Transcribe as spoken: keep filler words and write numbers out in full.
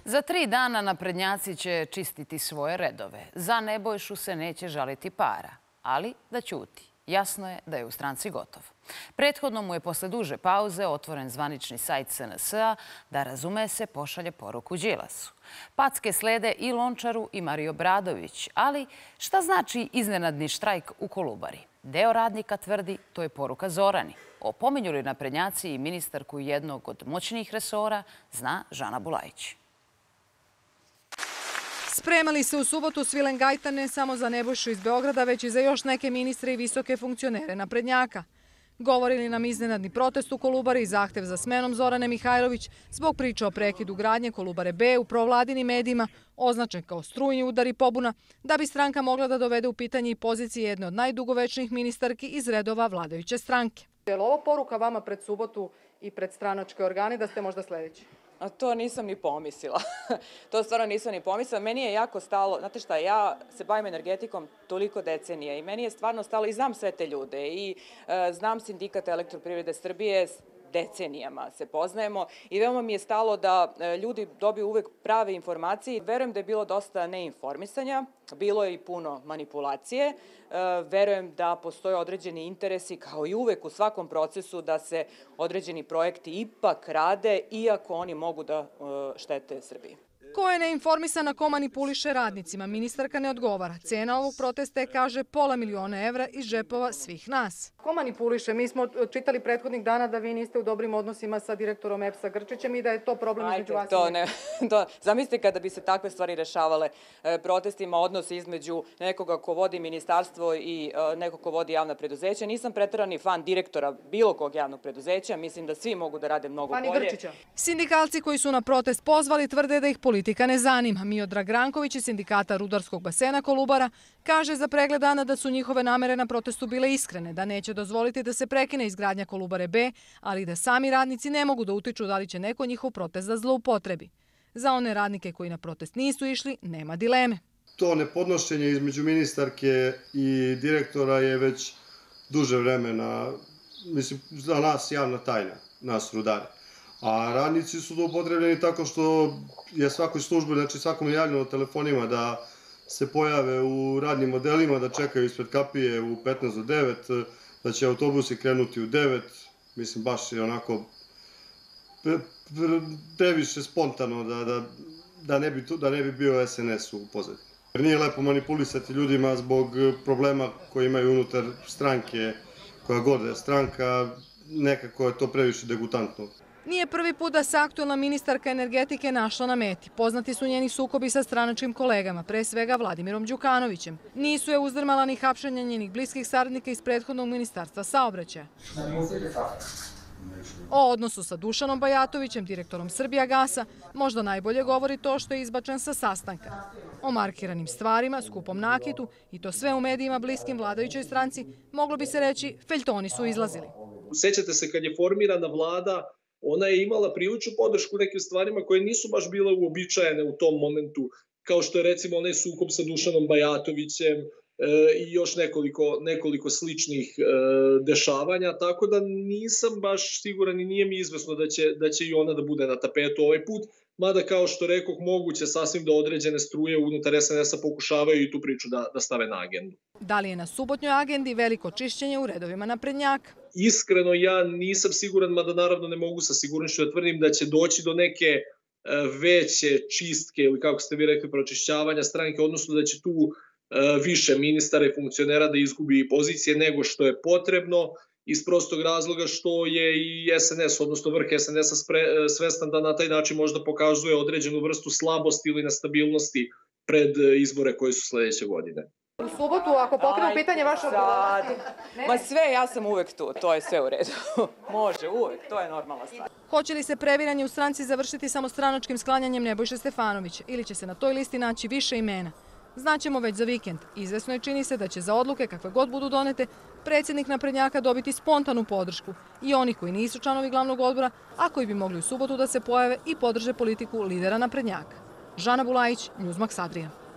Za tri dana naprednjaci će čistiti svoje redove. Za Nebojšu se neće žaliti para, ali da ćuti. Jasno je da je u stranci gotov. Prethodno mu je posle duže pauze otvoren zvanični sajt S N S-a da, razume se, pošalje poruku Đilasu. Packe slede i Lončaru i Mari Obradović, ali šta znači iznenadni štrajk u Kolubari? Deo radnika tvrdi to je poruka Zorani. Opominju li naprednjaci i ministarku jednog od moćnih resora, zna Žana Bulajić. Spremali se u subotu Svilengajta ne samo za Nebojšu iz Beograda, već i za još neke ministre i visoke funkcionere naprednjaka. Govorili nam iznenadni protest u Kolubari i zahtev za smenom Zorane Mihajlović zbog priče o prekidu gradnje Kolubare B u provladinim medijima, označen kao strujni udar i pobuna, da bi stranka mogla da dovede u pitanje i pozicije jedne od najdugovečnijih ministarki iz redova vladajuće stranke. Je li ovo poruka vama pred subotu i pred stranačke organe da ste možda sledeći? A to nisam ni pomislila. To stvarno nisam ni pomislila. Meni je jako stalo, znate šta, ja se bavim energetikom toliko decenija i meni je stvarno stalo i znam sve te ljude i e, znam Sindikat Elektroprivrede Srbije, decenijama se poznajemo i veoma mi je stalo da ljudi dobiju uvek prave informacije. Verujem da je bilo dosta neinformisanja, bilo je i puno manipulacije. Verujem da postoje određeni interesi, kao i uvek u svakom procesu, da se određeni projekti ipak rade, iako oni mogu da štete Srbiji. Ko je neinformisana, ko manipuliše radnicima, ministarka ne odgovara. Cena ovog protesta je, kaže, pola miliona evra iz džepova svih nas. Ko manipuliše? Mi smo čitali prethodnih dana da vi niste u dobrim odnosima sa direktorom E P S-a Grčićem i da je to problem između vas i to ne. To, zamislite kada bi se takve stvari rešavale protestima, odnos između nekoga ko vodi ministarstvo i nekog ko vodi javna preduzeća. Nisam preterani fan direktora bilo kog javnog preduzeća. Mislim da svi mogu da rade mnogo bolje. Fani Grčića. Sindikalci koji su na protest pozvali tvrde da ih politika ne zanima. Miodrag Ranković iz Sindikata rudarskog basena Kolubara kaže za pregled dana da su njihove namere na protestu bile iskrene, da neće dozvoliti da se prekine izgradnja Kolubare B, ali da sami radnici ne mogu da utiču da li će neko njihov protest da zloupotrebi. Za one radnike koji na protest nisu išli, nema dileme. To nepodnošenje između ministarke i direktora je već duže vremena, mislim, za nas javna tajna, nas rudare. A radnici su upotrebljeni tako što je svakoj službi, znači svakom javljeno telefonima da se pojave u radnim modelima, da čekaju ispred kapije u petnaest do devet, da će autobusi krenuti u devet. Mislim, baš je onako previše spontano da, da, da, ne bi, da ne bi bio S N S u pozadini. Jer nije lepo manipulisati ljudima zbog problema koje imaju unutar stranke, koja god je stranka, nekako je to previše degutantno. Nije prvi put da se aktuelna ministarka energetike našla na meti. Poznati su njeni sukobi sa stranačkim kolegama, pre svega Vladimirom Đukanovićem. Nisu je uzdrmala ni hapšenja njenih bliskih saradnika iz prethodnog ministarstva saobraćaja. O odnosu sa Dušanom Bajatovićem, direktorom Srbijagasa, možda najbolje govori to što je izbačen sa sastanka. O markiranim stvarima, skupom nakitu i to sve u medijima bliskim vladajućoj stranci, moglo bi se reći, feljtoni su izlazili. Sećate se kad je formirana vlada, ona je imala priličnu podršku nekim stvarima koje nisu baš bile uobičajene u tom momentu, kao što je recimo onaj sukob sa Dušanom Bajatovićem e, i još nekoliko, nekoliko sličnih e, dešavanja, tako da nisam baš siguran i nije mi izvesno da će, da će i ona da bude na tapetu ovaj put, mada kao što rekoh, moguće sasvim da određene struje unutar S N S-a pokušavaju i tu priču da, da stave na agendu. Da li je na subotnjoj agendi veliko čišćenje u redovima naprednjaka? Iskreno ja nisam siguran, mada naravno ne mogu sa sigurnošću da tvrdim da će doći do neke veće čistke ili kako ste vi rekli pročišćavanja stranke, odnosno da će tu više ministara i funkcionera da izgubi pozicije nego što je potrebno, iz prostog razloga što je i S N S, odnosno vrh S N S-a svestan da na taj način možda pokazuje određenu vrstu slabosti ili nestabilnosti pred izbore koji su sledeće godine. U subotu, ako pokrenu pitanje vaše odgovornosti... Ma sve, ja sam uvek tu, to je sve u redu. Može, uvek, to je normalna stvar. Hoće li se previranje u stranci završiti samo stranačkim sklanjanjem Nebojše Stefanovića ili će se na toj listi naći više imena? Znaćemo već za vikend. Izvesno je, čini se, da će za odluke, kakve god budu donete, predsjednik naprednjaka dobiti spontanu podršku i oni koji nisu članovi glavnog odbora, a koji bi mogli u subotu da se pojave i podrže politiku lidera naprednjaka. Žana Bulajić, Newsmax Adria.